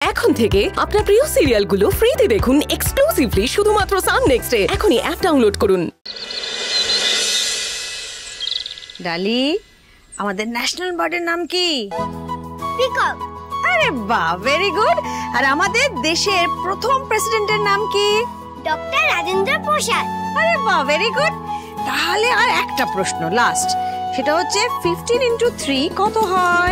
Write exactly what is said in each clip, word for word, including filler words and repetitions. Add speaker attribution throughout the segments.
Speaker 1: এখন থেকে আপনার প্রিয় সিরিয়ালগুলো ফ্রিতে দেখুন এক্সক্লুসিভলি শুধুমাত্র সান নেক্সটে। এখনই অ্যাপ ডাউনলোড করুন।
Speaker 2: ডালি, আমাদের ন্যাশনাল বার্ডের নাম কি?
Speaker 3: পিকক।
Speaker 2: আরে বাহ, ভেরি গুড। আর আমাদের দেশের প্রথম প্রেসিডেন্টের নাম কি?
Speaker 3: ডক্টর রাজেন্দ্র প্রসাদ।
Speaker 2: আরে বাহ, ভেরি গুড। তাহলে আর একটা প্রশ্ন লাস্ট, সেটা হচ্ছে ফিফটিন ইন্টু থ্রি কত হয়?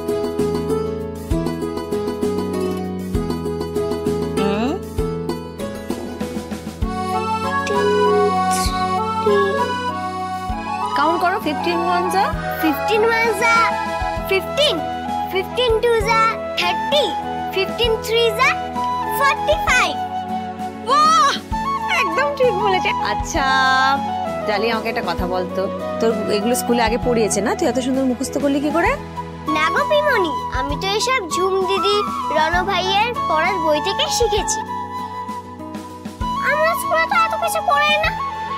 Speaker 2: কাউন্ট করো। ফিফটিন ওয়ান যা
Speaker 3: ফিফটিন ওয়ান যা ফিফটিন, ফিফটিন টু যা থার্টি, ফিফটিন থ্রি যা ফর্টি ফাইভ।
Speaker 2: বাহ, একদম ঠিক বলেছে। আচ্ছা ডালি, আমাকে একটা কথা বলতো, তোর এগুলো স্কুলে আগে পড়িয়েছে না? তুই এত সুন্দর মুখস্থ করলি কি করে?
Speaker 3: না গো পিমনি, আমি তো এসব ঝুম দিদি, রণ ভাইয়ের পড়ার বই থেকে শিখেছি। আমরা স্কুলে তো এত কিছু পড়াই না।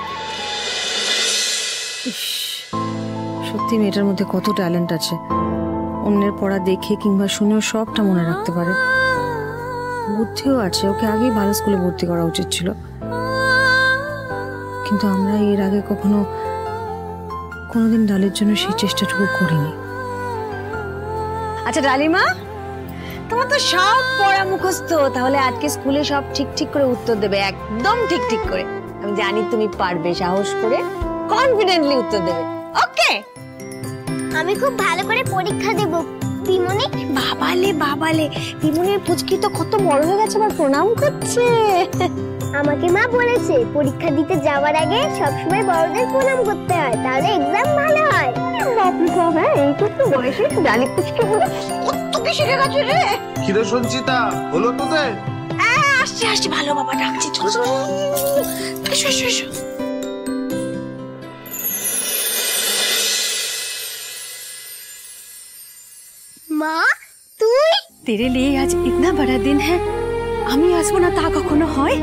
Speaker 2: সত্যি মেয়েটার মধ্যে কত ট্যালেন্ট আছে। অন্যের পড়া দেখে কিংবা শুনেও সবটা মনে রাখতে পারে। বুদ্ধিও আছে, ওকে আগেই ভালো স্কুলে ভর্তি করা উচিত ছিল। কিন্তু আমরা এর আগে কখনো কোনোদিন ডালির জন্য সেই চেষ্টাটুকু করিনি। আচ্ছা ডালিমা, তোমার তো সব পড়া মুখস্থ, তাহলে আজকে স্কুলে সব ঠিক ঠিক করে উত্তর দেবে, একদম ঠিক ঠিক করে। আমি জানি তুমি পারবে, সাহস করে কনফিডেন্টলি উত্তর দেবে। ওকে,
Speaker 3: আমি খুব ভালো করে পরীক্ষা দেব পিমনি।
Speaker 2: বাবালে বাবালে, পিমনির পুচকি তো কত বড় হয়ে গেছে, আবার প্রণাম করছে।
Speaker 3: আমাকে মা বলেছে পরীক্ষা দিতে যাওয়ার আগে সবসময় বড়দের প্রণাম করতে হয়, তাহলে এক্সাম ভালো হয়।
Speaker 2: বাপরে বাপ, হ্যাঁ এইটুকু বয়সে ডালি পুচকি বলে কত কি শিখে গেছে রে।
Speaker 4: কি রে সঞ্চিতা, হলো তোদের?
Speaker 2: হ্যাঁ আসছে আসছে, ভালো বাবা ডাকছি, চলো চলো এসো এসো এসো।
Speaker 3: মা তুই?
Speaker 5: तेरे लिए आज इतना बड़ा दिन है, আমি আসবো না তা কখনো হয়?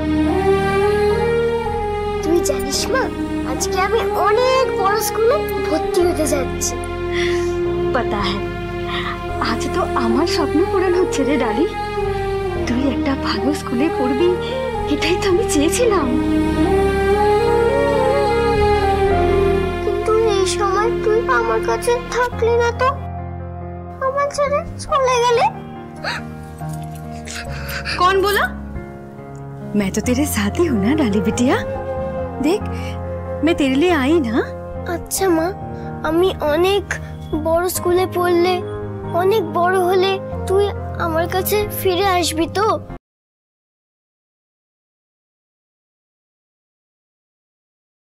Speaker 3: তুই জানিস মা, আজকে আমি অনেক বড় স্কুলে ভর্তি হতে যাচ্ছি।
Speaker 5: पता है, আজ তো আমার স্বপ্ন পূরণ হচ্ছে রে ডালি। তুই একটা ভালো স্কুলে পড়বি, এটাই তো আমি চেয়েছিলাম।
Speaker 3: কিন্তু এই সময় তুই আমার কাছে থাকলি না তো, আমার ছেড়ে চলে গেলে।
Speaker 5: कौन बोला? मैं तो तेरे साथ ही हूँ ना डाली बिटिया। देख, मैं तेरे लिए आई ना।
Speaker 3: আচ্ছা মা, আমি অনেক বড় স্কুলে পড়লে, অনেক বড় হলে তুই আমার কাছে ফিরে আসবি তো?